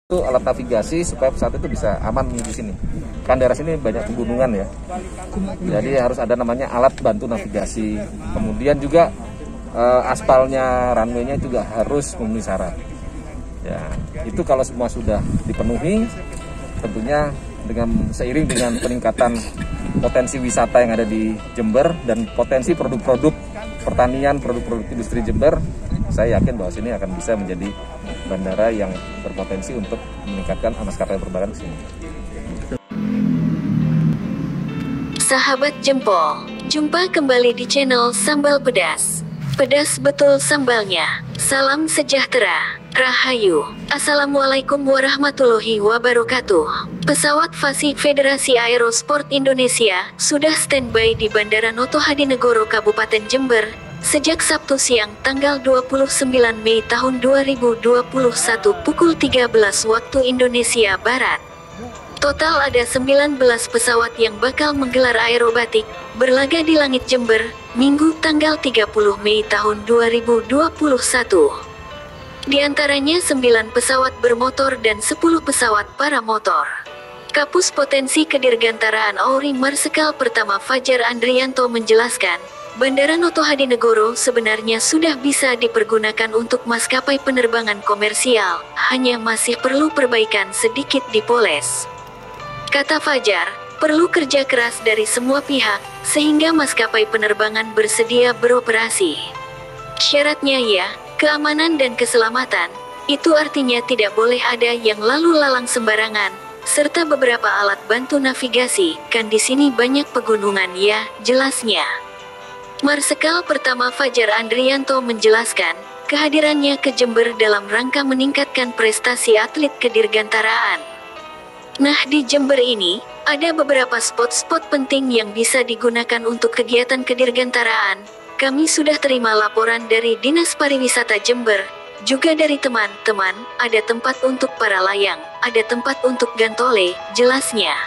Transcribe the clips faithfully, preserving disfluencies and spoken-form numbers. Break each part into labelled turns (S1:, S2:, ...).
S1: Itu alat navigasi supaya pesawat itu bisa aman di sini. Kan daerah sini banyak pegunungan ya. Jadi harus ada namanya alat bantu navigasi. Kemudian juga eh, aspalnya, runway-nya juga harus memenuhi syarat. Ya, itu kalau semua sudah dipenuhi, tentunya dengan seiring dengan peningkatan potensi wisata yang ada di Jember dan potensi produk-produk pertanian, produk-produk industri Jember, saya yakin bahwa sini akan bisa menjadi bandara yang berpotensi untuk meningkatkan maskapai penerbangan ke sini.
S2: Sahabat Jempol, jumpa kembali di channel Sambal Pedas. Pedas betul sambalnya. Salam sejahtera, Rahayu. Assalamualaikum warahmatullahi wabarakatuh. Pesawat Fasi Federasi Aerosport Indonesia sudah standby di Bandara Noto Hadinegoro Kabupaten Jember sejak Sabtu siang tanggal dua puluh sembilan Mei tahun dua ribu dua puluh satu pukul tiga belas waktu Indonesia Barat. Total ada sembilan belas pesawat yang bakal menggelar aerobatik berlaga di langit Jember, Minggu tanggal tiga puluh Mei tahun dua ribu dua puluh satu. Di antaranya sembilan pesawat bermotor dan sepuluh pesawat paramotor. Kapus Potensi Kedirgantaraan Auri Marsikal Pertama Fajar Andrianto menjelaskan, Bandara Noto Hadinegoro sebenarnya sudah bisa dipergunakan untuk maskapai penerbangan komersial, hanya masih perlu perbaikan sedikit dipoles. Kata Fajar, perlu kerja keras dari semua pihak, sehingga maskapai penerbangan bersedia beroperasi. Syaratnya ya, keamanan dan keselamatan, itu artinya tidak boleh ada yang lalu lalang sembarangan, serta beberapa alat bantu navigasi, kan di sini banyak pegunungan ya, jelasnya. Marsikal Pertama Fajar Andrianto menjelaskan, kehadirannya ke Jember dalam rangka meningkatkan prestasi atlet kedirgantaraan. Nah, di Jember ini, ada beberapa spot-spot penting yang bisa digunakan untuk kegiatan kedirgantaraan. Kami sudah terima laporan dari Dinas Pariwisata Jember, juga dari teman-teman, ada tempat untuk para layang, ada tempat untuk gantole, jelasnya.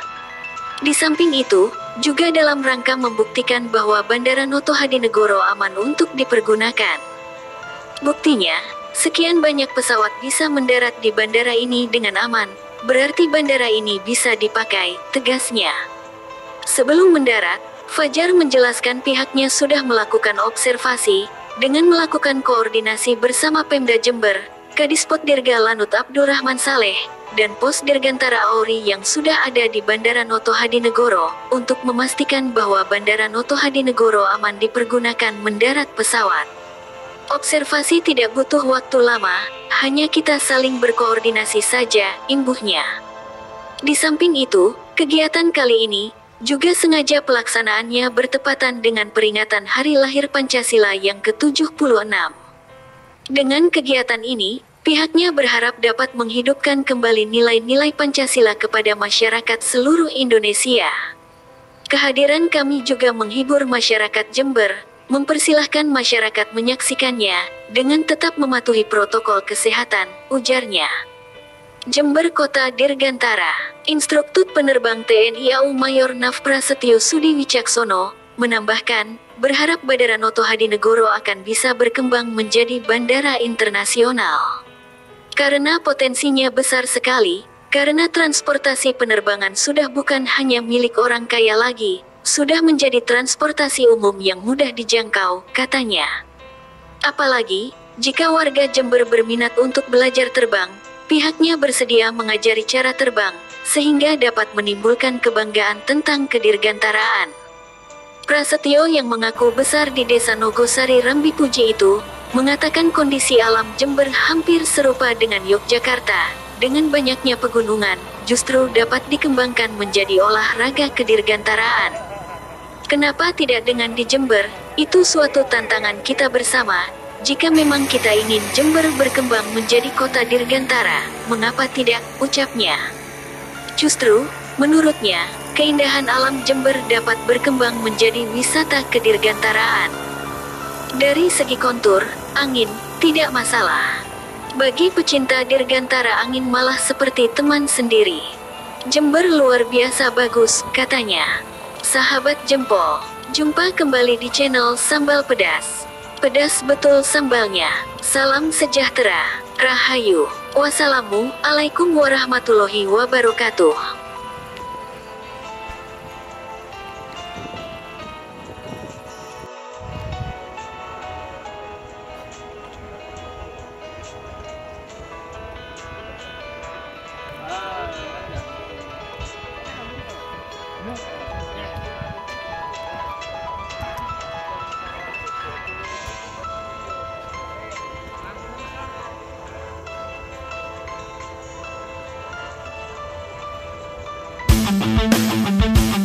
S2: Di samping itu, juga dalam rangka membuktikan bahwa Bandara Noto Hadinegoro aman untuk dipergunakan. Buktinya, sekian banyak pesawat bisa mendarat di bandara ini dengan aman, berarti bandara ini bisa dipakai, tegasnya. Sebelum mendarat, Fajar menjelaskan pihaknya sudah melakukan observasi, dengan melakukan koordinasi bersama Pemda Jember, Kadispot Dirga Lanut Abdurrahman Saleh, dan Pos Dirgantara Auri yang sudah ada di Bandara Noto Hadinegoro, untuk memastikan bahwa Bandara Noto Hadinegoro aman dipergunakan mendarat pesawat. Observasi tidak butuh waktu lama, hanya kita saling berkoordinasi saja, imbuhnya. Di samping itu, kegiatan kali ini, juga sengaja pelaksanaannya bertepatan dengan peringatan Hari Lahir Pancasila yang ke tujuh puluh enam. Dengan kegiatan ini, pihaknya berharap dapat menghidupkan kembali nilai-nilai Pancasila kepada masyarakat seluruh Indonesia. Kehadiran kami juga menghibur masyarakat Jember, mempersilahkan masyarakat menyaksikannya, dengan tetap mematuhi protokol kesehatan, ujarnya. Jember Kota Dirgantara, Instruktur Penerbang T N I A U Mayor Naf Prasetyo Sudi Wicaksono, menambahkan, berharap Bandara Noto Hadinegoro akan bisa berkembang menjadi bandara internasional. Karena potensinya besar sekali, karena transportasi penerbangan sudah bukan hanya milik orang kaya lagi, sudah menjadi transportasi umum yang mudah dijangkau, katanya. Apalagi, jika warga Jember berminat untuk belajar terbang, pihaknya bersedia mengajari cara terbang, sehingga dapat menimbulkan kebanggaan tentang kedirgantaraan. Prasetyo yang mengaku besar di Desa Nogosari Rambi Puji itu, mengatakan kondisi alam Jember hampir serupa dengan Yogyakarta, dengan banyaknya pegunungan, justru dapat dikembangkan menjadi olahraga kedirgantaraan. Kenapa tidak dengan di Jember? Itu suatu tantangan kita bersama. Jika memang kita ingin Jember berkembang menjadi kota dirgantara, mengapa tidak, ucapnya. Justru, menurutnya, keindahan alam Jember dapat berkembang menjadi wisata kedirgantaraan. Dari segi kontur, angin, tidak masalah. Bagi pecinta dirgantara angin malah seperti teman sendiri. Jember luar biasa bagus, katanya. Sahabat Jempol, jumpa kembali di channel Sambal Pedas. Pedas betul sambalnya. Salam sejahtera, Rahayu. Wassalamualaikum warahmatullahi wabarakatuh.
S3: Thank you.